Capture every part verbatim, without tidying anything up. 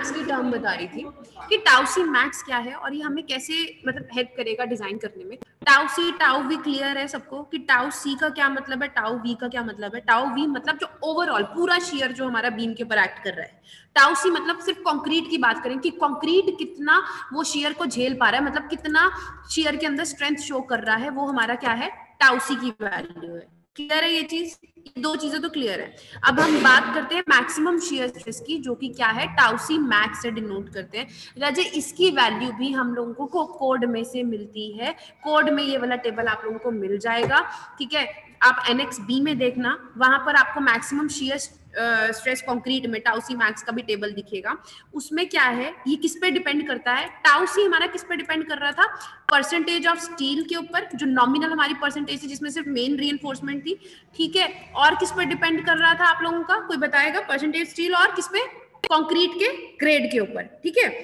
Max की term बता रही थी कि टाउ सी मैक्स क्या है और ये हमें कैसे मतलब हेल्प करेगा डिजाइन करने में। Tau c tau v clear है सबको कि टाउ सी का क्या मतलब है, टाउ वी का क्या मतलब है। टाउ वी मतलब जो ओवरऑल पूरा शेयर जो हमारा बीम के ऊपर एक्ट कर रहा है। टाउ सी मतलब सिर्फ कंक्रीट की बात करें कि कंक्रीट कितना वो शेयर को झेल पा रहा है, मतलब कितना शेयर के अंदर स्ट्रेंथ शो कर रहा है, वो हमारा क्या है, टाउ सी की वैल्यू है। क्लियर है ये चीज, दो चीजें तो क्लियर है। अब हम बात करते हैं मैक्सिमम शेयर स्ट्रेस की, जो कि क्या है, टाउ सी मैक्स से डिनोट करते हैं। राजे इसकी वैल्यू भी हम लोगों को कोड में से मिलती है, कोड में ये वाला टेबल आप लोगों को मिल जाएगा, ठीक है। आप एनेक्स बी में देखना, वहां पर आपको मैक्सिमम शेयर स्ट्रेस कंक्रीट में टाउ सी मैक्स का भी टेबल दिखेगा। उसमें क्या है, ये किस पे डिपेंड करता है, टाउ सी हमारा किस पे डिपेंड कर रहा था, परसेंटेज ऑफ स्टील के ऊपर, जो नॉमिनल हमारी परसेंटेज थी जिसमें सिर्फ मेन रीइंफोर्समेंट थी, ठीक है। और किस पे डिपेंड कर रहा था आप लोगों का, कोई बताएगा, परसेंटेज स्टील और किस पे, कंक्रीट के ग्रेड के ऊपर, ठीक है,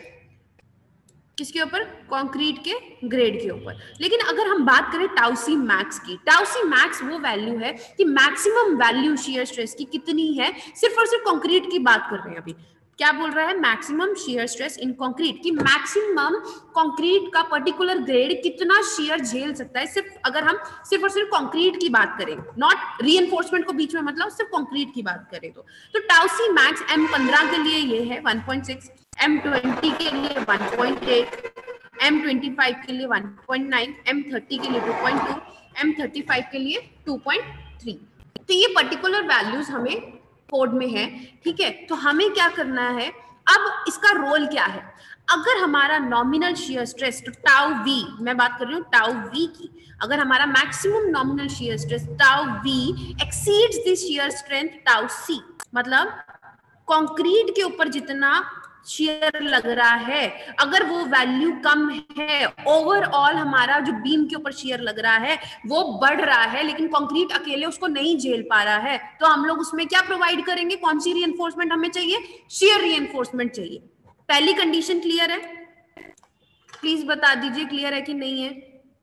किसके ऊपर, कंक्रीट के ग्रेड के ऊपर। लेकिन अगर हम बात करें टाउ सी मैक्स की, टाउ सी मैक्स वो वैल्यू है कि मैक्सिमम वैल्यू शेयर स्ट्रेस की कितनी है, सिर्फ और सिर्फ कंक्रीट की बात कर रहे हैं अभी। क्या बोल रहा है, maximum shear stress in concrete, की मैक्सिमम कंक्रीट का पर्टिकुलर ग्रेड कितना शेयर झेल सकता है, सिर्फ अगर हम सिर्फ और सिर्फ कंक्रीट की बात करें, नॉट रीइंफोर्समेंट को बीच में, मतलब सिर्फ कंक्रीट की बात करें तो तो टाउ सी मैक्स एम पंद्रह के लिए ये है one point six, M twenty के लिए one point eight, M twenty five के लिए one point nine, M thirty के लिए two point two, M thirty five के लिए टू पॉइंट थ्री। तो ये पर्टिकुलर वैल्यूज हमें कोड में है, ठीक है। तो हमें क्या करना है, अब इसका रोल क्या है, अगर हमारा नॉमिनल शेयर स्ट्रेस, तो टाउ वी, मैं बात कर रही हूँ टाउ वी की, अगर हमारा maximum nominal shear stress tau v exceeds the shear strength tau c, मतलब कंक्रीट के ऊपर जितना शेयर लग रहा है, अगर वो वैल्यू कम है, ओवरऑल हमारा जो बीम के ऊपर शेयर लग रहा है वो बढ़ रहा है, लेकिन कंक्रीट अकेले उसको नहीं झेल पा रहा है, तो हम लोग उसमें क्या प्रोवाइड करेंगे, कौन सी रीइंफोर्समेंट हमें चाहिए, शेयर रीइंफोर्समेंट चाहिए। पहली कंडीशन क्लियर है, प्लीज बता दीजिए क्लियर है कि नहीं है।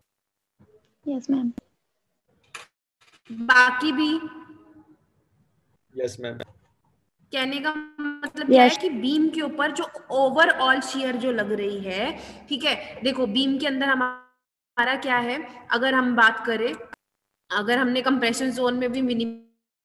Yes ma'am. बाकी भी यस मैम। कहने का मतलब क्या है कि बीम के ऊपर जो ओवरऑल शेयर जो लग रही है, ठीक है, देखो बीम के अंदर हमारा क्या है, अगर हम बात करें, अगर हमने कंप्रेशन जोन में भी मिनिमम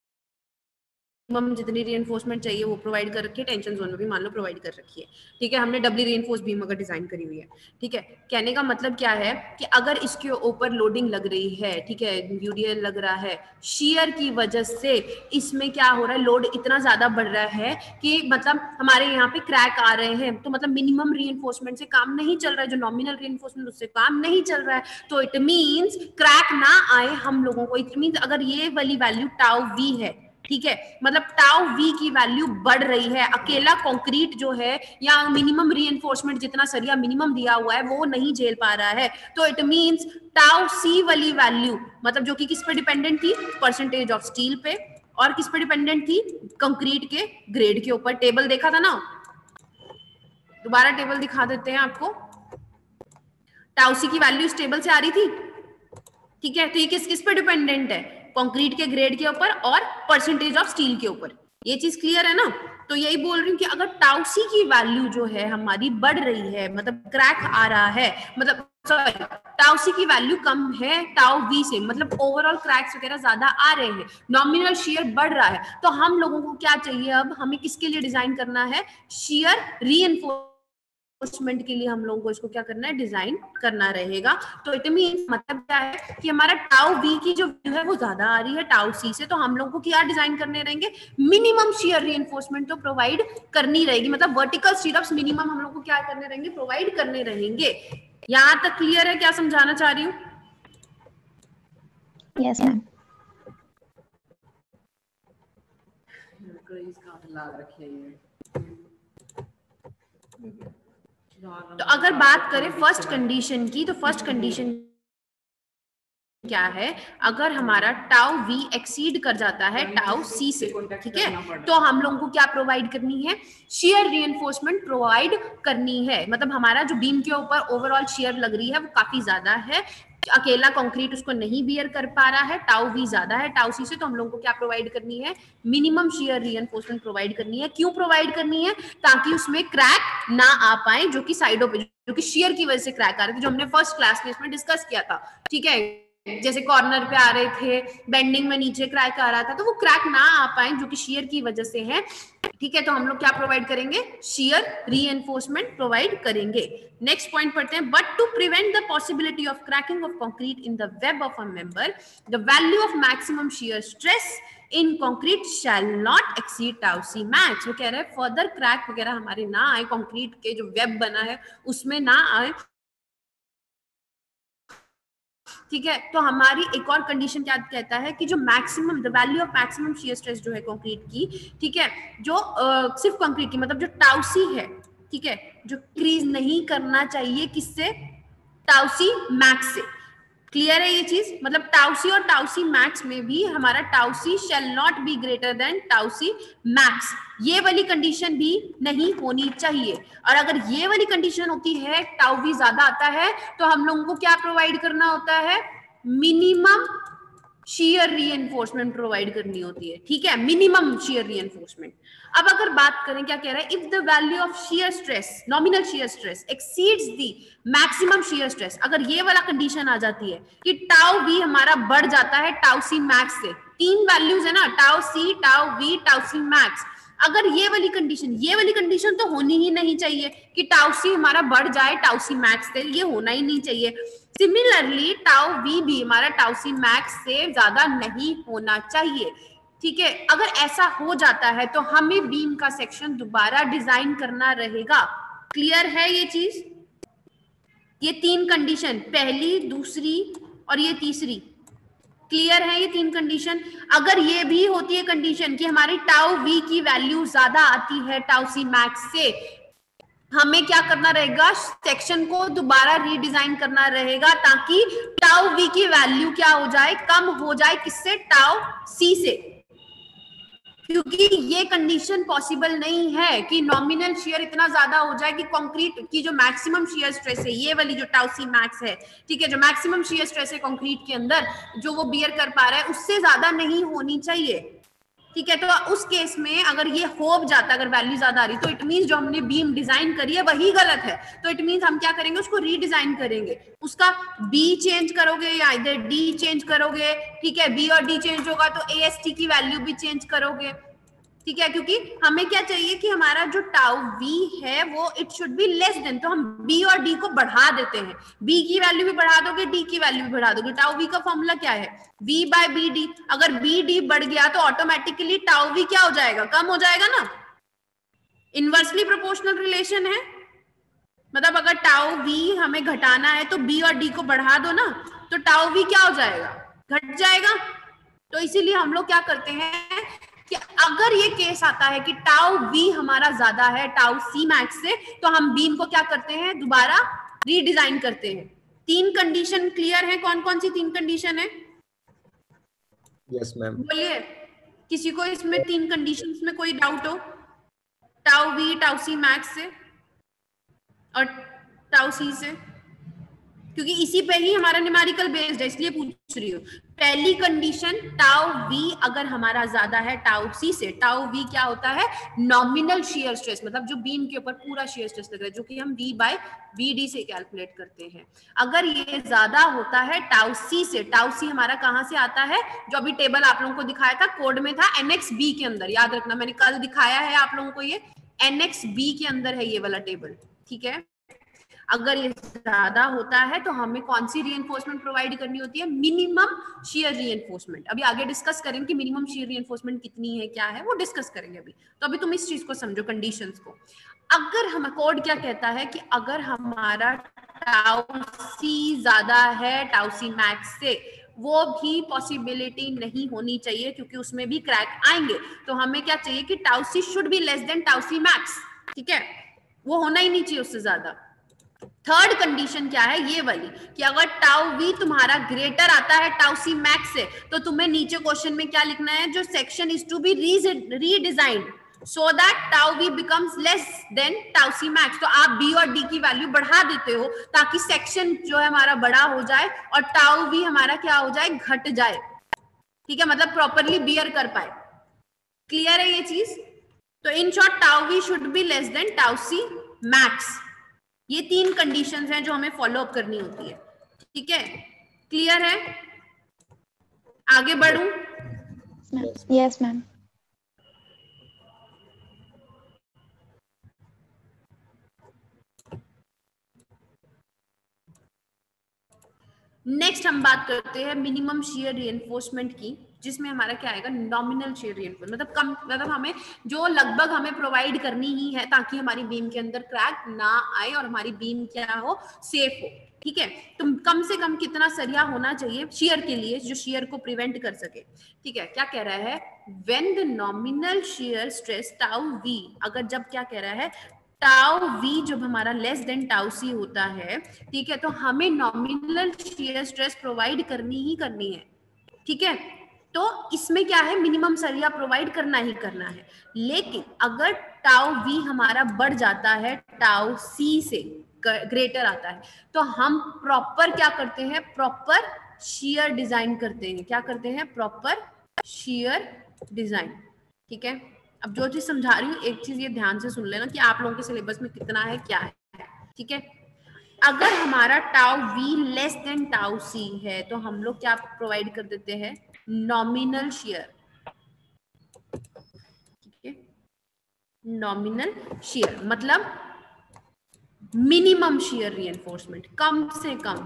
जितनी रीइंफोर्समेंट चाहिए वो प्रोवाइड कर रखी है, टेंशन जोन में भी मान लो प्रोवाइड कर रखी है, ठीक है, हमने डबली रीइंफोर्स बीम अगर डिजाइन करी हुई है, ठीक है। कहने का मतलब क्या है कि अगर इसके ऊपर लोडिंग लग रही है, ठीक है, यूडीएल लग रहा है, शेयर की वजह से इसमें क्या हो रहा है, लोड इतना ज्यादा बढ़ रहा है कि मतलब हमारे यहाँ पे क्रैक आ रहे हैं, तो मतलब मिनिमम रीइंफोर्समेंट से काम नहीं चल रहा है, जो नॉमिनल रीइंफोर्समेंट उससे काम नहीं चल रहा है, तो इट मींस क्रैक ना आए हम लोगों को, इट मींस अगर ये वाली वैल्यू टाउ वी है, ठीक है, मतलब टाउ वी की वैल्यू बढ़ रही है, अकेला कंक्रीट जो है या मिनिमम रीइंफोर्समेंट जितना सरिया मिनिमम दिया हुआ है वो नहीं झेल पा रहा है, तो इट मींस टाउ सी वाली वैल्यू, मतलब जो कि किस पे डिपेंडेंट थी, परसेंटेज ऑफ स्टील पे, और किस पे डिपेंडेंट थी, कंक्रीट के ग्रेड के ऊपर। टेबल देखा था ना, दोबारा टेबल दिखा देते हैं आपको, टाउ सी की वैल्यू इस टेबल से आ रही थी, ठीक है, तो ये किस किस पे डिपेंडेंट है, कंक्रीट के ग्रेड के ऊपर और परसेंटेज ऑफ स्टील के ऊपर। ये चीज क्लियर है ना, तो यही बोल रही हूँ कि अगर टाउ सी की वैल्यू जो है हमारी बढ़ रही है, मतलब क्रैक आ रहा है, मतलब सॉरी टाउ सी की वैल्यू कम है टाउ वी से, मतलब ओवरऑल क्रैक्स वगैरह ज्यादा आ रहे हैं, नॉमिनल शेयर बढ़ रहा है, तो हम लोगों को क्या चाहिए, अब हमें किसके लिए डिजाइन करना है, शेयर रीइंफोर्समेंट के लिए हम लोगों को इसको क्या करना है, डिजाइन करना रहेगा। तो इट मीन मतलब क्या है कि हमारा टाउ वी की जो वैल्यू है वो ज्यादा आ रही है टाउ सी से, तो हम लोगों को क्या डिजाइन करने रहेंगे, मिनिमम शेयर रीइंफोर्समेंट तो प्रोवाइड करनी रहेगी, मतलब वर्टिकल स्टीरअप्स मिनिमम हम लोग को क्या करने रहेंगे, प्रोवाइड करने रहेंगे। यहां तक क्लियर है क्या समझाना चाह रही हूँ? Yes ma'am. तो अगर बात करें फर्स्ट कंडीशन की, तो फर्स्ट कंडीशन क्या है, अगर हमारा टाउ वी एक्सीड कर जाता है टाउ सी से, ठीक है, तो हम लोगों को क्या प्रोवाइड करनी है, शेयर रीइंफोर्समेंट प्रोवाइड करनी है, मतलब हमारा जो बीम के ऊपर ओवरऑल शेयर लग रही है वो काफी ज्यादा है, अकेला कंक्रीट उसको नहीं बियर कर पा रहा है, टाउ वी ज्यादा है टाउ सी से, तो हम लोगों को क्या प्रोवाइड करनी है, मिनिमम शियर रीइंफोर्समेंट प्रोवाइड करनी है। क्यों प्रोवाइड करनी है? ताकि उसमें क्रैक ना आ पाए, जो कि साइडों पे जो कि शियर की वजह से क्रैक आ रहे थे, जो हमने फर्स्ट क्लास में इसमें डिस्कस किया था। ठीक है, जैसे कॉर्नर पे आ रहे थे, बेंडिंग में नीचे क्रैक आ रहा था, तो वो क्रैक ना आ पाए जो कि शियर की वजह से है। ठीक है, तो हम लोग क्या प्रोवाइड करेंगे, शियर रीइंफोर्समेंट प्रोवाइड करेंगे। नेक्स्ट पॉइंट पढ़ते हैं, but to prevent the possibility of cracking of concrete in the web of a member, the value of maximum shear stress in concrete shall not exceed tau c max. वो कह रहे हैं further crack वगैरह हमारे ना आए, concrete के जो वेब बना है उसमें ना आए। ठीक है, तो हमारी एक और कंडीशन क्या कहता है कि जो maximum, the value of maximum shear stress जो है कंक्रीट की, ठीक है, जो uh, सिर्फ कंक्रीट की मतलब जो टाउसी है, ठीक है, जो क्रीज नहीं करना चाहिए किससे, टाउसी मैक्स से। क्लियर है ये चीज? मतलब टाउसी और टाउसी मैक्स में भी हमारा tau c shall not be greater than tau c max, ये वाली कंडीशन भी नहीं होनी चाहिए। और अगर ये वाली कंडीशन होती है, टाउ भी ज्यादा आता है, तो हम लोगों को क्या प्रोवाइड करना होता है, मिनिमम शियर रीइंफोर्समेंट प्रोवाइड करनी होती है। ठीक है, मिनिमम शियर रीइंफोर्समेंट। अब अगर बात करें, क्या कह रहा है, if the value of shear stress, nominal shear stress exceeds the maximum shear stress, अगर ये वाला कंडीशन आ जाती है कि टाउ वी हमारा बढ़ जाता है टाउ सी मैक्स से, तीन वैल्यूज है ना, tau c, tau v, tau c max, अगर ये वाली कंडीशन, ये वाली कंडीशन तो होनी ही नहीं चाहिए कि टाउ सी हमारा बढ़ जाए टाउ सी मैक्स से, ये होना ही नहीं चाहिए। सिमिलरली टाउ वी भी हमारा टाउ सी मैक्स से ज्यादा नहीं होना चाहिए। ठीक है, अगर ऐसा हो जाता है तो हमें बीम का सेक्शन दोबारा डिजाइन करना रहेगा। क्लियर है ये चीज? ये तीन कंडीशन, पहली, दूसरी और ये तीसरी, क्लियर है ये तीन कंडीशन? अगर ये भी होती है कंडीशन कि हमारी टाउ वी की वैल्यू ज्यादा आती है टाउ सी मैक्स से, हमें क्या करना रहेगा, सेक्शन को दोबारा रीडिजाइन करना रहेगा ताकि टाउ वी की वैल्यू क्या हो जाए, कम हो जाए, किससे, टाउ सी से। क्योंकि ये कंडीशन पॉसिबल नहीं है कि नॉमिनल शियर इतना ज्यादा हो जाए कि कंक्रीट की जो मैक्सिमम शियर स्ट्रेस है, ये वाली जो टाउ सी मैक्स है, ठीक है, जो मैक्सिमम शियर स्ट्रेस है कंक्रीट के अंदर जो वो बियर कर पा रहा है, उससे ज्यादा नहीं होनी चाहिए। ठीक है, तो उस केस में अगर ये हो जाता, अगर वैल्यू ज्यादा आ रही, तो इट मींस जो हमने बीम डिजाइन करी है वही गलत है। तो इट मींस हम क्या करेंगे, उसको रीडिजाइन करेंगे, उसका बी चेंज करोगे या इधर डी चेंज करोगे। ठीक है, बी और डी चेंज होगा तो ए एस टी की वैल्यू भी चेंज करोगे। ठीक है, क्योंकि हमें क्या चाहिए कि हमारा जो टाउ वी है वो it should be less than, तो हम बी और डी को बढ़ा देते हैं, बी की वैल्यू भी बढ़ा दोगे, डी की वैल्यू भी बढ़ा दोगे। टाउ वी का फॉर्मूला क्या है, बी बाय बी डी। अगर बी डी बढ़ गया तो ऑटोमेटिकली टाउ वी क्या हो जाएगा, कम हो जाएगा ना, इनवर्सली प्रोपोर्शनल रिलेशन है। मतलब अगर टाउ वी हमें घटाना है तो बी और डी को बढ़ा दो ना, तो टाउ वी क्या हो जाएगा, घट जाएगा। तो इसीलिए हम लोग क्या करते हैं कि अगर ये केस आता है कि टाउ वी हमारा ज्यादा है टाउ सी मैक्स से, तो हम बीम को क्या करते हैं, दोबारा रीडिजाइन करते हैं। तीन कंडीशन क्लियर है? कौन कौन सी तीन कंडीशन है? Yes ma'am. बोलिए, किसी को इसमें तीन कंडीशंस में कोई डाउट हो? Tau v tau c max से और टाउ सी से, क्योंकि इसी पे ही हमारा न्यूमेरिकल बेस्ड है, इसलिए पूछ रही हूँ। पहली कंडीशन, टाउ वी अगर हमारा ज्यादा है टाउ सी से, टाउ वी क्या होता है, नॉमिनल शियर स्ट्रेस, मतलब जो बीम के ऊपर पूरा शियर स्ट्रेस लग रहा है, जो कि हम वी बाय वी डी से कैलकुलेट करते हैं। अगर ये ज्यादा होता है टाउ सी से, टाउ सी हमारा कहाँ से आता है, जो अभी टेबल आप लोगों को दिखाया था कोड में था एनएक्स बी के अंदर, याद रखना मैंने कल दिखाया है आप लोगों को, ये एनएक्स बी के अंदर है ये वाला टेबल। ठीक है, अगर ये ज्यादा होता है तो हमें कौन सी रीइंफोर्समेंट प्रोवाइड करनी होती है, मिनिमम शियर रीइंफोर्समेंट। अभी आगे डिस्कस करेंगे कि मिनिमम शियर रीइंफोर्समेंट कितनी है, क्या है, वो डिस्कस करेंगे अभी। तो अभी तुम इस चीज को समझो, कंडीशंस को। अगर हम, कोड क्या कहता है कि अगर हमारा टाउ सी ज्यादा है टाउ सी मैक्स से, वो भी पॉसिबिलिटी नहीं होनी चाहिए क्योंकि उसमें भी क्रैक आएंगे, तो हमें क्या चाहिए कि tau c should be less than tau c max. ठीक है, वो होना ही नहीं चाहिए उससे ज्यादा। थर्ड कंडीशन क्या है, ये वाली, कि अगर टाउ वी तुम्हारा ग्रेटर आता है टाउ सी मैक्स से, तो तुम्हें नीचे क्वेश्चन में क्या लिखना है, जो section is to be redesigned, so that tau v becomes less than tau c max. तो आप बी और डी की वैल्यू बढ़ा देते हो ताकि सेक्शन जो है हमारा बड़ा हो जाए और टाउ वी हमारा क्या हो जाए, घट जाए, ठीक है, मतलब प्रॉपरली बियर कर पाए। क्लियर है ये चीज? तो in short tau v should be less than tau c max. ये तीन कंडीशंस हैं जो हमें फॉलो अप करनी होती है, ठीक है? क्लियर है? आगे बढ़ूं? Yes ma'am. नेक्स्ट हम बात करते हैं मिनिमम शियर रीइंफोर्समेंट की, जिसमें हमारा क्या आएगा, नॉमिनल शियर रीइंफोर्समेंट, मतलब कम, मतलब हमें जो लगभग हमें प्रोवाइड करनी ही है ताकि हमारी बीम के अंदर क्रैक ना आए और हमारी बीम क्या हो, सेफ हो, ठीक है? तो कम से कम कितना सरिया होना चाहिए शियर के लिए जो शियर को प्रिवेंट कर सके, ठीक है? क्या कह रहा है, when the nominal shear stress tau v, अगर जब क्या कह रहा है, टाउ वी जब हमारा लेस देन टाउ सी होता है, ठीक है, तो हमें नॉमिनल शियर स्ट्रेस प्रोवाइड करनी ही करनी है, ठीक है? तो इसमें क्या है, मिनिमम सरिया प्रोवाइड करना ही करना है। लेकिन अगर टाउ वी हमारा बढ़ जाता है टाउ सी से, ग्रेटर आता है, तो हम प्रॉपर क्या करते हैं, प्रॉपर शियर डिजाइन करते हैं। क्या करते हैं? प्रॉपर शियर डिजाइन, ठीक है? अब जो चीज समझा रही हूँ एक चीज ये ध्यान से सुन लेना कि आप लोगों के सिलेबस में कितना है, क्या है, ठीक है? अगर हमारा tau v less than tau c है तो हम लोग क्या प्रोवाइड कर देते हैं, नॉमिनल शियर, ठीक है? नॉमिनल शियर मतलब मिनिमम शियर रीइंफोर्समेंट, कम से कम,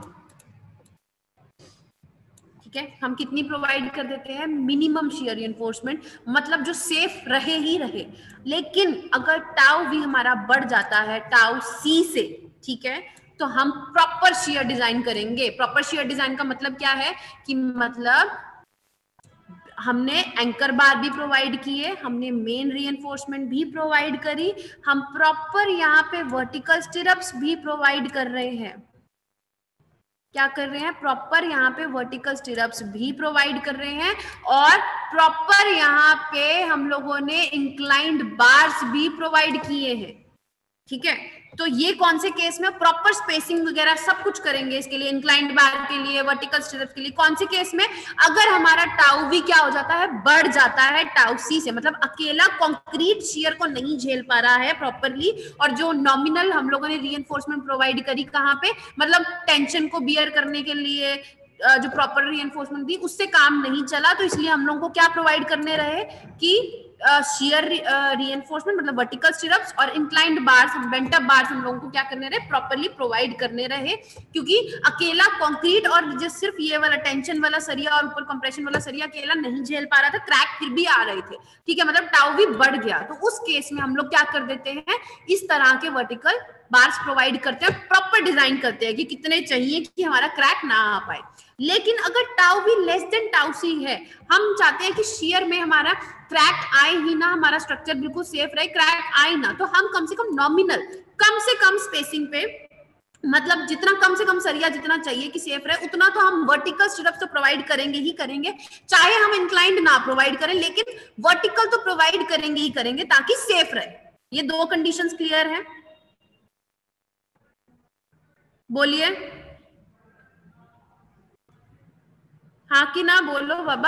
ठीक है? हम कितनी प्रोवाइड कर देते हैं, मिनिमम शियर रीइंफोर्समेंट, मतलब जो सेफ रहे ही रहे। लेकिन अगर टाउ वी हमारा बढ़ जाता है टाउ सी से, ठीक है, तो हम प्रॉपर शियर डिजाइन करेंगे। प्रॉपर शियर डिजाइन का मतलब क्या है कि मतलब हमने एंकर बार भी प्रोवाइड किए, हमने मेन रीइंफोर्समेंट भी प्रोवाइड करी, हम प्रॉपर यहाँ पे वर्टिकल स्टिरअप्स भी प्रोवाइड कर रहे हैं। क्या कर रहे हैं, प्रॉपर यहाँ पे वर्टिकल स्टिरअप्स भी प्रोवाइड कर रहे हैं और प्रॉपर यहाँ पे हम लोगों ने इंक्लाइंड बार्स भी प्रोवाइड किए हैं, ठीक है? तो ये कौन से केस में, प्रॉपर स्पेसिंग वगैरह सब कुछ करेंगे इसके लिए, इंक्लाइंड बार के लिए, वर्टिकल स्टिरअप्स के लिए। कौन से केस में, अगर हमारा टाउ वी क्या हो जाता है, बढ़ जाता है टाउ सी से, मतलब अकेला कंक्रीट शियर को नहीं झेल पा रहा है प्रॉपरली, और जो नॉमिनल हम लोगों ने रीइंफोर्समेंट प्रोवाइड करी कहाँ पे, मतलब टेंशन को बियर करने के लिए जो प्रॉपर रीइंफोर्समेंट दी उससे काम नहीं चला, तो इसलिए हम लोगों को क्या प्रोवाइड करने रहे कि शियर रीइंफोर्समेंट मतलब वर्टिकल स्टिरअप्स और inclined bars, bent up bars हम लोगों को क्या करने रहे, प्रॉपर्ली प्रोवाइड करने रहे, क्योंकि अकेला कंक्रीट और जो सिर्फ ये वाला टेंशन वाला सरिया और ऊपर कंप्रेशन वाला सरिया अकेला नहीं झेल पा रहा था, क्रैक फिर भी आ रहे थे, ठीक है, मतलब टाउ भी बढ़ गया। तो उस केस में हम लोग क्या कर देते हैं, इस तरह के वर्टिकल बार्स प्रोवाइड करते हैं, प्रॉपर डिजाइन करते हैं कि कितने चाहिए कि हमारा क्रैक ना आ पाए। लेकिन अगर टाउ भी लेस देन टाउ सी है, हम चाहते हैं कि शियर में हमारा क्रैक आए ही ना, हमारा स्ट्रक्चर बिल्कुल सेफ रहे, क्रैक आए ना, तो हम कम से कम नॉमिनल, कम से कम स्पेसिंग पे, मतलब जितना कम से कम सरिया जितना चाहिए कि सेफ रहे, उतना तो हम वर्टिकल स्टिरअप्स तो प्रोवाइड करेंगे ही करेंगे, चाहे हम इंक्लाइंड ना प्रोवाइड करें, लेकिन वर्टिकल तो प्रोवाइड करेंगे ही करेंगे ताकि सेफ रहे। ये दो कंडीशंस क्लियर है? बोलिए हाँ कि ना, बोलो बाबा।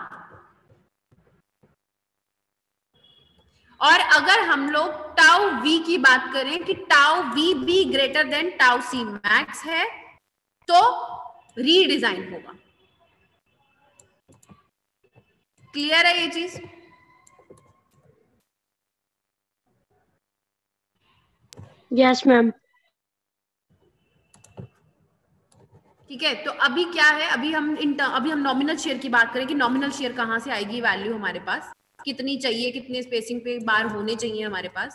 और अगर हम लोग टाउ वी की बात करें कि टाउ वी भी greater than tau c max है तो रीडिजाइन होगा। क्लियर है ये चीज? Yes ma'am. ठीक है, तो अभी क्या है, अभी हम अभी हम नॉमिनल शेयर की बात करें कि नॉमिनल शेयर कहां से आएगी, वैल्यू हमारे पास कितनी चाहिए, कितने स्पेसिंग पे बार होने चाहिए हमारे पास,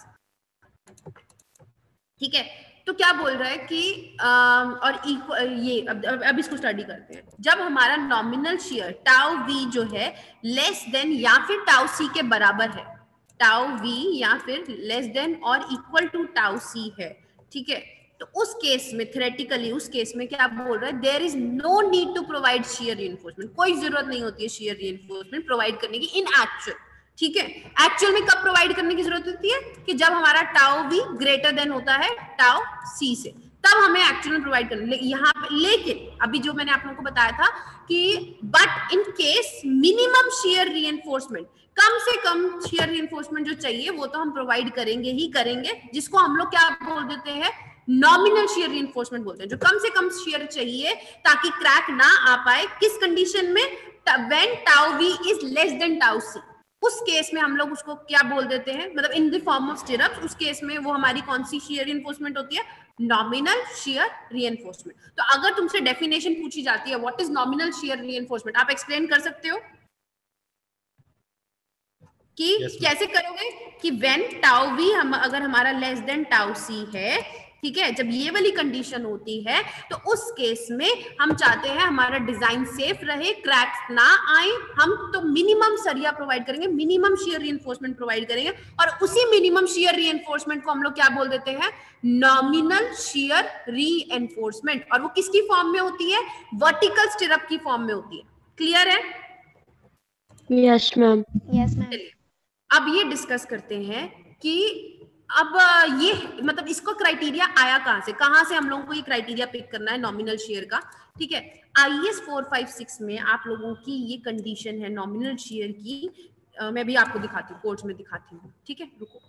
ठीक है? तो क्या बोल रहा है कि आ, और इक्वल ये अब, अब अब इसको स्टडी करते हैं। जब हमारा नॉमिनल शेयर टाउ वी जो है लेस देन या फिर टाउ सी के बराबर है, टाउ वी या फिर लेस देन और इक्वल टू टाउ सी है, ठीक है, तो उस केस में थ्योरेटिकली उस केस में क्या बोल रहा है, there is no need to provide shear reinforcement, कोई जरूरत नहीं होती है शियर रीइंफोर्समेंट प्रोवाइड करने की इन एक्चुअल, ठीक है। एक्चुअल में कब प्रोवाइड करने की जरूरत होती है कि जब हमारा टाउ वी ग्रेटर देन होता है टाउ सी से, तब हमें एक्चुअल में प्रोवाइड करना है यहाँ पे। लेकिन अभी जो मैंने आप लोगों को बताया था कि but in case minimum shear reinforcement, कम से कम शेयर रीइंफोर्समेंट जो चाहिए वो तो हम प्रोवाइड करेंगे ही करेंगे, जिसको हम लोग क्या बोल देते हैं, नॉमिनल शेयर रीइंफोर्समेंट बोलते हैं। जो कम से कम शेयर चाहिए ताकि क्रैक ना आ पाए, किस कंडीशन में, when tau v is less than tau c, उस केस में हम लोग उसको क्या बोल देते हैं, मतलब in the form of stirrups, उस केस में वो हमारी कौन सी शेयर रीइंफोर्समेंट होती है, नॉमिनल शेयर रीइंफोर्समेंट। तो अगर तुमसे डेफिनेशन पूछी जाती है what is nominal shear reinforcement, आप एक्सप्लेन कर सकते हो कि yes, कैसे करोगे कि व्हेन टाउ वी हम अगर हमारा लेस देन टाउ सी है, ठीक है, जब ये वाली कंडीशन होती है तो उस केस में हम चाहते हैं हमारा डिजाइन सेफ रहे, क्रैक्स ना आए, हम तो मिनिमम सरिया प्रोवाइड करेंगे, मिनिमम शेयर रीइंफोर्समेंट प्रोवाइड करेंगे, और उसी मिनिमम शेयर रीइंफोर्समेंट को हम लोग क्या बोल देते हैं, नॉमिनल शेयर रीइंफोर्समेंट। और वो किसकी फॉर्म में होती है, वर्टिकल स्टिरअप की फॉर्म में होती है। क्लियर है? Yes ma'am. Yes ma'am. अब ये डिस्कस करते हैं कि अब ये मतलब इसको क्राइटेरिया आया कहां से, कहां से हम लोगों को ये क्राइटेरिया पिक करना है नॉमिनल शेयर का, ठीक है। I S four five six में आप लोगों की ये कंडीशन है नॉमिनल शेयर की, आ, मैं भी आपको दिखाती हूँ, कोड्स में दिखाती हूँ, ठीक है, रुको।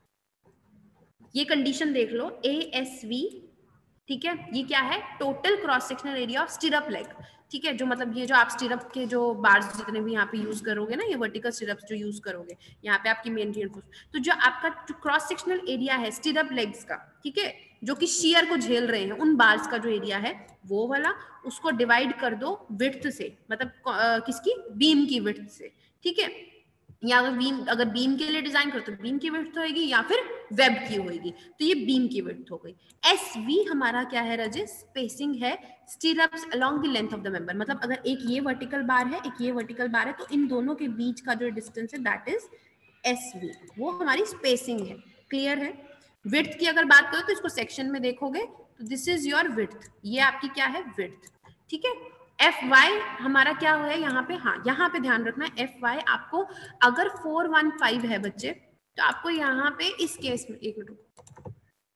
ये कंडीशन देख लो, ए एस वी, ठीक है, ये क्या है, total cross sectional area of stirrup leg, ठीक है, जो मतलब ये जो आप स्टिरअप के जो बार्स जितने भी यहाँ पे यूज करोगे ना, ये वर्टिकल स्टिरअप्स जो यूज करोगे यहाँ पे आपकी मेन रीइंफोर्समेंट, तो जो आपका जो क्रॉस सेक्शनल एरिया है स्टिरअप लेग्स का, ठीक है, जो कि शियर को झेल रहे हैं, उन बार्स का जो एरिया है वो वाला, उसको डिवाइड कर दो विड्थ से, मतलब आ, किसकी, बीम की विड्थ से, ठीक है। या अगर बीम अगर बीम के लिए डिजाइन करो तो बीम की विड्थ होगी, या फिर वेब की होगी, तो ये बीम की विड्थ हो गई। एस वी हमारा क्या है रजिस, स्पेसिंग है stirrups along the length of the member, मतलब अगर एक ये वर्टिकल बार है एक ये वर्टिकल बार है, तो इन दोनों के बीच का जो डिस्टेंस है दैट इज एस वी, वो हमारी स्पेसिंग है। क्लियर है? विड्थ की अगर बात करो तो इसको सेक्शन में देखोगे तो दिस इज योर विड्थ, ये आपकी क्या है, विड्थ, ठीक है। एफ वाई हमारा क्या है यहाँ पे, हाँ यहाँ पे ध्यान रखना, एफ वाई आपको अगर फोर वन फाइव है बच्चे, तो आपको यहाँ पे इस केस में, एक मिनट,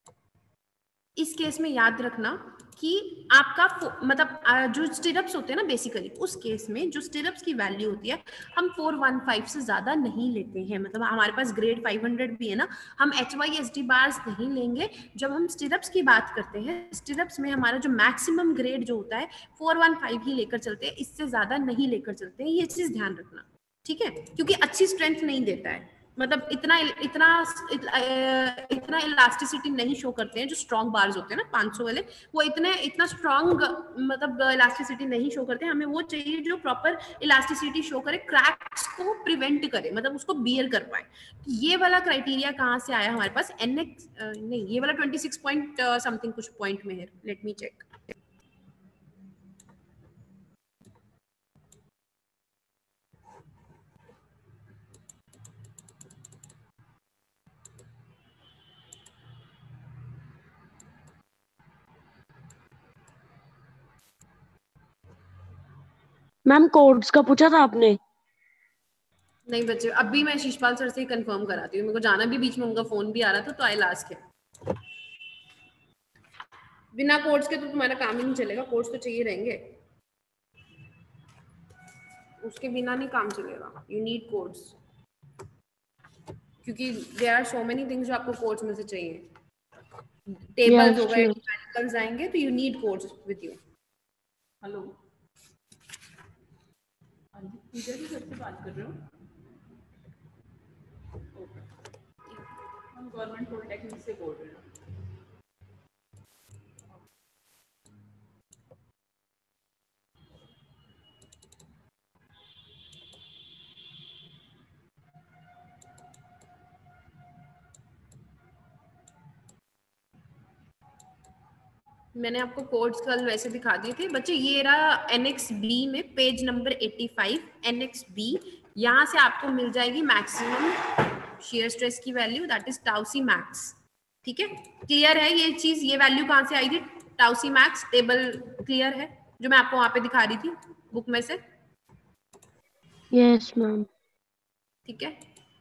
इस केस में याद रखना कि आपका मतलब जो स्टिरअप्स होते हैं ना बेसिकली, उस केस में जो स्टिरअप्स की वैल्यू होती है हम फोर वन फाइव से ज्यादा नहीं लेते हैं, मतलब हमारे पास ग्रेड फाइव हंड्रेड भी है ना, हम H Y S D bars नहीं लेंगे। जब हम स्टिरअप्स की बात करते हैं, स्टिरअप्स में हमारा जो मैक्सिमम ग्रेड जो होता है फोर वन फाइव ही लेकर चलते हैं, इससे ज्यादा नहीं लेकर चलते हैं, ये चीज ध्यान रखना, ठीक है, क्योंकि अच्छी स्ट्रेंथ नहीं देता है, मतलब इतना इतना इतना इलास्टिसिटी नहीं शो करते हैं जो स्ट्रॉन्ग बार्स होते हैं ना पाँच सौ वाले, वो इतने इतना स्ट्रॉन्ग मतलब इलास्टिसिटी नहीं शो करते, हमें वो चाहिए जो प्रॉपर इलास्टिसिटी शो करे, क्रैक्स को प्रिवेंट करे, मतलब उसको बियर कर पाए। ये वाला क्राइटेरिया कहाँ से आया हमारे पास, एनएक्स नहीं, ये वाला ट्वेंटी सिक्स पॉइंट समथिंग कुछ पॉइंट में है, let me check. Ma'am codes का पूछा था आपने? नहीं बच्चे, अभी मैं शीशपाल सर से ही कंफर्म कराती हूँ, मेरे को जाना भी, बीच में उनका फोन भी आ रहा था, तो आई लास्ट है। बिना कोड्स के तो तुम्हारा काम ही नहीं चलेगा, कोड्स तो चाहिए रहेंगे, उसके बिना नहीं काम चलेगा, यू नीड कोड्स, क्योंकि there are so many things जो आपको कोड्स में से चाहिए, टेबल्स हो गए, न्यूमेरिकल्स आएंगे, तो you need codes with you. Hello, Pooja ji घर से बात कर रहे हो? हम गवर्नमेंट पॉलिटेक्निक से बोल रहे हैं। मैंने आपको कोड्स कल वैसे दिखा दिए थे बच्चे, ये रहा एनएक्स बी में page number eighty five, annex B, यहाँ से आपको मिल जाएगी मैक्सिमम शेयर स्ट्रेस की value, that is tau c max, ठीक है। क्लियर है ये चीज, ये वैल्यू कहाँ से आई थी, tau c max table clear है जो मैं आपको वहां पे दिखा रही थी बुक में से? Yes ma'am. ठीक है,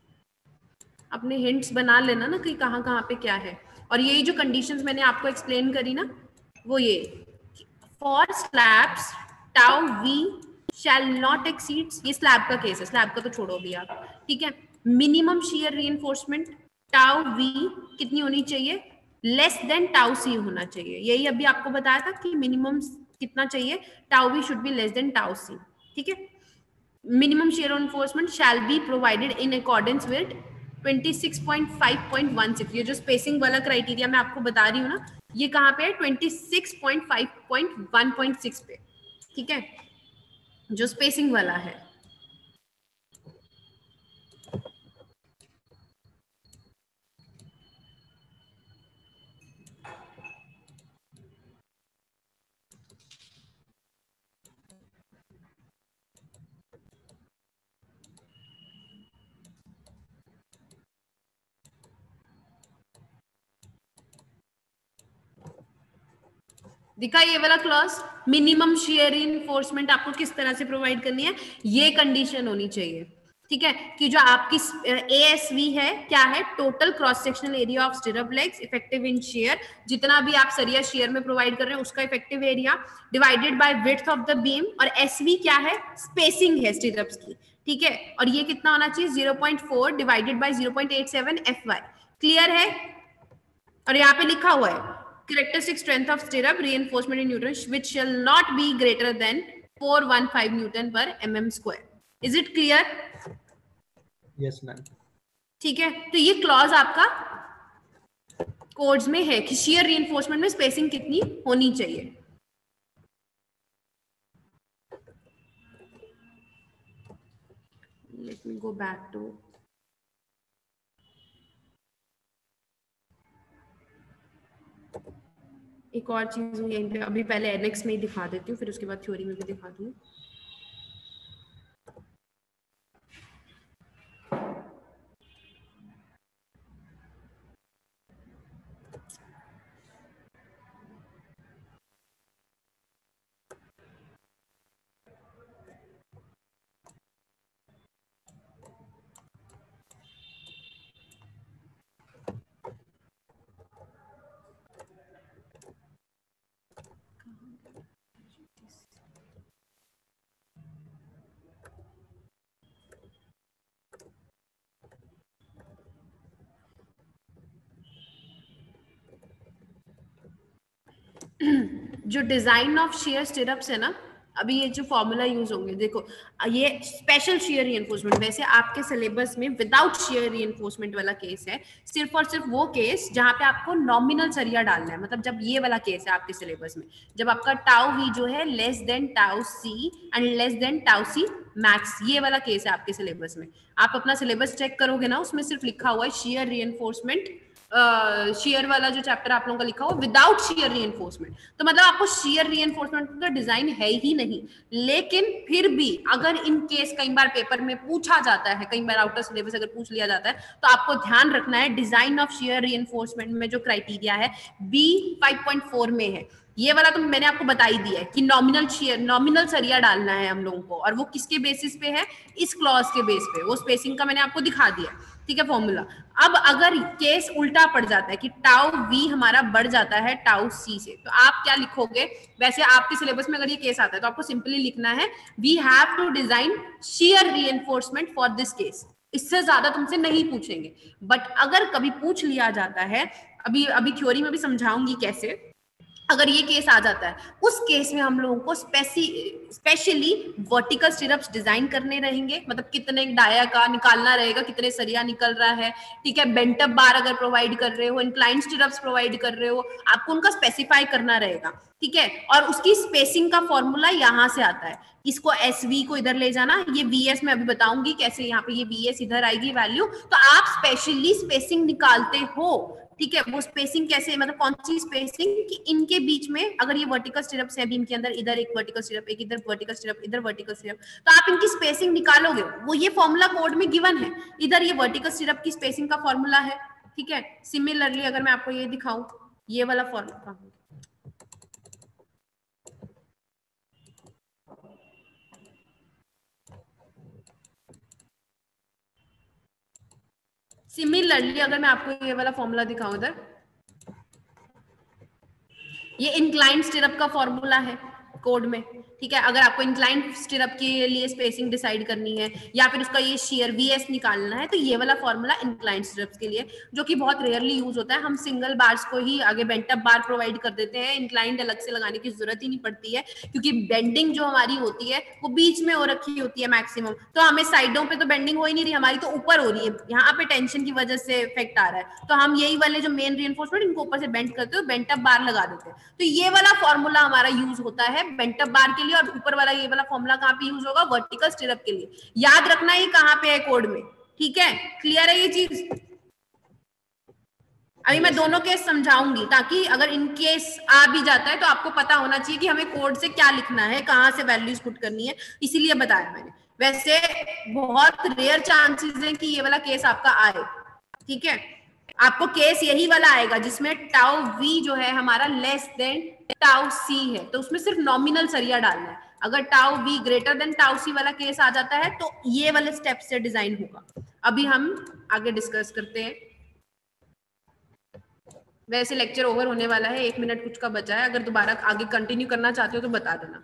अपने हिंट्स बना लेना ना कि कहाँ कहाँ पे क्या है। और यही जो कंडीशंस मैंने आपको एक्सप्लेन करी ना, वो ये for slabs tau v shall not exceeds, ये स्लैब का केस है, स्लैब का तो छोड़ो भी आप, ठीक है। Minimum shear reinforcement tau v कितनी होनी चाहिए, लेस देन टाउ सी होना चाहिए। यही अभी आपको बताया था कि मिनिमम कितना चाहिए, tau v should be less than tau c, ठीक है। Minimum shear enforcement shall be provided in accordance with twenty six point five point one six, ये जो स्पेसिंग वाला क्राइटेरिया मैं आपको बता रही हूँ ना, ये कहाँ पे है, twenty six point five point one point six पे, ठीक है, जो स्पेसिंग वाला है। दिखा ये वाला क्लॉज, मिनिमम शेयर इनफोर्समेंट आपको किस तरह से प्रोवाइड करनी है, ये कंडीशन होनी चाहिए, ठीक है, कि जो आपकी एएसवी है क्या है, total cross sectional area of stirrup legs effective in shear, जितना भी आप सरिया शेयर में प्रोवाइड कर रहे हैं उसका effective area divided by width of the beam, और एसवी क्या है, स्पेसिंग है स्टिरअप्स की, ठीक है, और ये कितना होना चाहिए, zero point four divided by zero point eight seven f y, clear है। और यहाँ पे लिखा हुआ है characteristic strength of stirrup reinforcement in Newton which shall not be greater than four hundred fifteen Newton per mm square. Is it clear? Yes, ma'am. ठीक है, तो ये क्लॉज आपका कोड्स में है कि shear reinforcement में स्पेसिंग कितनी होनी चाहिए। Let me go back to एक और चीज यहीं पे, अभी पहले एनेक्स में ही दिखा देती हूँ, फिर उसके बाद थ्योरी में भी दिखा दूँ। जो डिजाइन ऑफ शेयर स्टिरअप्स है ना, अभी ये जो फॉर्मूला यूज होंगे, देखो ये स्पेशल शेयर रीइंफोर्समेंट, वैसे आपके सिलेबस में विदाउट शेयर रीइंफोर्समेंट वाला केस है, सिर्फ और सिर्फ वो केस जहां पे आपको नॉमिनल सरिया डालना है, मतलब जब ये वाला केस है आपके सिलेबस में, जब आपका टाउ वी जो है less than tau c and less than tau c max, ये वाला केस है आपके सिलेबस में। आप अपना सिलेबस चेक करोगे ना, उसमें सिर्फ लिखा हुआ है शेयर रीइंफोर्समेंट, शेयर वाला जो चैप्टर आप लोगों का लिखा हुआ विदाउट शेयर रीइंफोर्समेंट, तो मतलब आपको शेयर रीइंफोर्समेंट का डिजाइन है ही नहीं। लेकिन फिर भी अगर इन केस कई बार पेपर में पूछा जाता है, कई बार आउट ऑफ सिलेबस अगर पूछ लिया जाता है, तो आपको ध्यान रखना है डिजाइन ऑफ शेयर रीइंफोर्समेंट में जो क्राइटेरिया है बी फाइव पॉइंट फोर में है, ये वाला तो मैंने आपको बता ही दिया है कि नॉमिनल शेयर, नॉमिनल सरिया डालना है हम लोगों को, और वो किसके बेसिस पे है, इस क्लॉज के बेस पे, वो स्पेसिंग का मैंने आपको दिखा दिया, ठीक है, फॉर्मूला। अब अगर केस उल्टा पड़ जाता है कि टाउ वी हमारा बढ़ जाता है टाउ सी से, तो आप क्या लिखोगे, वैसे आपके सिलेबस में अगर ये केस आता है तो आपको सिंपली लिखना है we have to design shear reinforcement for this case, इससे ज्यादा तुमसे नहीं पूछेंगे। बट अगर कभी पूछ लिया जाता है, अभी अभी थ्योरी में भी समझाऊंगी कैसे, अगर ये केस आ जाता है, उस केस में हम लोगों को स्पेसी स्पेशली वर्टिकल स्टिरअप्स डिजाइन करने रहेंगे, मतलब कितने डाया का निकालना रहेगा, कितने सरिया निकल रहा है, ठीक है, बेंटअप बार अगर प्रोवाइड कर रहे हो, इंक्लाइन स्टिरअप्स प्रोवाइड कर रहे हो, आपको उनका स्पेसिफाई करना रहेगा, ठीक है, और उसकी स्पेसिंग का फॉर्मूला यहाँ से आता है, इसको एस वी को इधर ले जाना, ये वी एस मैं अभी बताऊंगी कैसे, यहाँ पे ये वी एस इधर आएगी वैल्यू, तो आप स्पेशली स्पेसिंग निकालते हो, ठीक है, वो स्पेसिंग कैसे, मतलब कौन सी स्पेसिंग कि इनके बीच में अगर ये वर्टिकल स्टिरअप्स है बीम के अंदर, इधर एक वर्टिकल स्टिरअप, एक इधर वर्टिकल स्टिरअप, इधर वर्टिकल स्टिरअप, तो आप इनकी स्पेसिंग निकालोगे, वो ये फॉर्मूला कोड में गिवन है, इधर ये वर्टिकल स्टिरअप की स्पेसिंग का फॉर्मूला है, ठीक है। सिमिलरली अगर मैं आपको ये दिखाऊं, ये वाला फॉर्मूला, सिमिलरली अगर मैं आपको ये वाला फॉर्मूला दिखाऊं इधर, ये इंक्लाइंड स्टिरअप का फॉर्मूला है कोड में, ठीक है। अगर आपको इंक्लाइंड स्टिरअप के लिए स्पेसिंग डिसाइड करनी है या फिर उसका ये शेयर वीएस निकालना है, तो ये वाला फॉर्मूला इंक्लाइंड स्टिरअप्स के लिए, जो कि बहुत रेयरली यूज होता है। हम सिंगल बार्स को ही आगे बेंट अप बार प्रोवाइड कर देते हैं, इंक्लाइंड अलग से लगाने की जरूरत ही नहीं पड़ती है, क्योंकि बेंडिंग जो हमारी होती है वो बीच में हो रखी होती है मैक्सिमम, तो हमें साइडों पे तो बेंडिंग हो ही नहीं रही, हमारी तो ऊपर हो रही है, यहाँ पे टेंशन की वजह से इफेक्ट आ रहा है, तो हम यही वाले जो मेन रीइंफोर्समेंट इनको ऊपर से बेंड करते हो, बेंट अप बार लगा देते हैं। तो ये वाला फॉर्मूला हमारा यूज होता है बेंट अप बार के लिए, और ऊपर वाला ये वाला फॉर्मूला कहां पे यूज होगा, वर्टिकल स्टिरअप के लिए। याद रखना ये कहां पे है कोड में, ठीक है। क्लियर है ये चीज? अभी मैं दोनों केस समझाऊंगी, ताकि अगर इन केस आ भी जाता है तो आपको पता होना चाहिए कि हमें कोड से क्या लिखना है, कहां से वैल्यूज पुट करनी है, इसीलिए बताया मैंने। वैसे बहुत रेयर चांसेस हैं कि ये वाला केस आपका आए, ठीक है। आपको केस यही वाला आएगा जिसमें टाउ वी जो है हमारा लेस देन टाउ सी है, तो उसमें सिर्फ नॉमिनल सरिया डालना है। अगर tau v greater than tau c वाला केस आ जाता है तो ये वाले स्टेप से डिजाइन होगा। अभी हम आगे डिस्कस करते हैं। वैसे लेक्चर ओवर होने वाला है, एक मिनट कुछ का बचा है, अगर दोबारा आगे कंटिन्यू करना चाहते हो तो बता देना।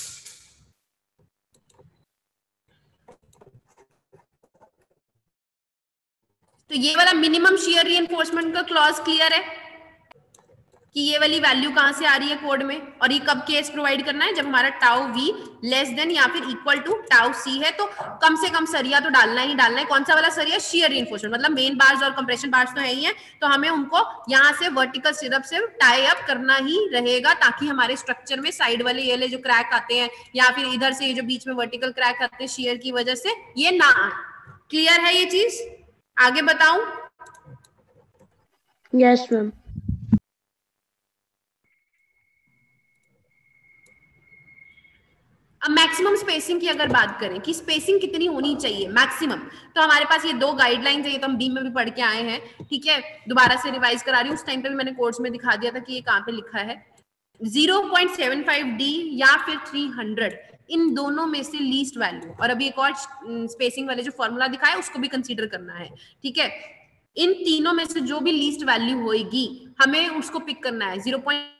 तो ये वाला मिनिमम शेयर रीइंफोर्समेंट का क्लॉज क्लियर है कि ये वाली वैल्यू कहां से आ रही है कोड में, और ये कब केस प्रोवाइड करना है, जब हमारा टाउ वी लेस देन या फिर इक्वल टू टाउ सी है, तो कम से कम सरिया तो डालना ही डालना है। कौन सा वाला सरिया? शेयर रीइंफोर्समेंट, मतलब मेन बार्स और कंप्रेशन बार्स तो है ही है, तो हमें उनको यहाँ से वर्टिकल स्टिरअप से टाई अप करना ही रहेगा, ताकि हमारे स्ट्रक्चर में साइड वाले ये जो क्रैक आते हैं या फिर इधर से ये जो बीच में वर्टिकल क्रैक आते हैं शेयर की वजह से, ये ना आए। क्लियर है ये चीज? आगे बताऊं? Yes ma'am. अब मैक्सिमम स्पेसिंग की अगर बात करें कि स्पेसिंग कितनी होनी चाहिए मैक्सिमम, तो हमारे पास ये दो गाइडलाइंस है, ये तो हम बीम में भी पढ़ के आए हैं, ठीक है। दोबारा से रिवाइज करा रही हूँ, उस टाइम पे भी मैंने कोर्स में दिखा दिया था कि ये कहाँ पे लिखा है। Zero point seven five d या फिर थ्री हंड्रेड, इन दोनों में से लीस्ट वैल्यू, और अभी एक और स्पेसिंग वाले जो फॉर्मूला दिखाया उसको भी कंसीडर करना है, ठीक है। इन तीनों में से जो भी लीस्ट वैल्यू होगी हमें उसको पिक करना है। Zero point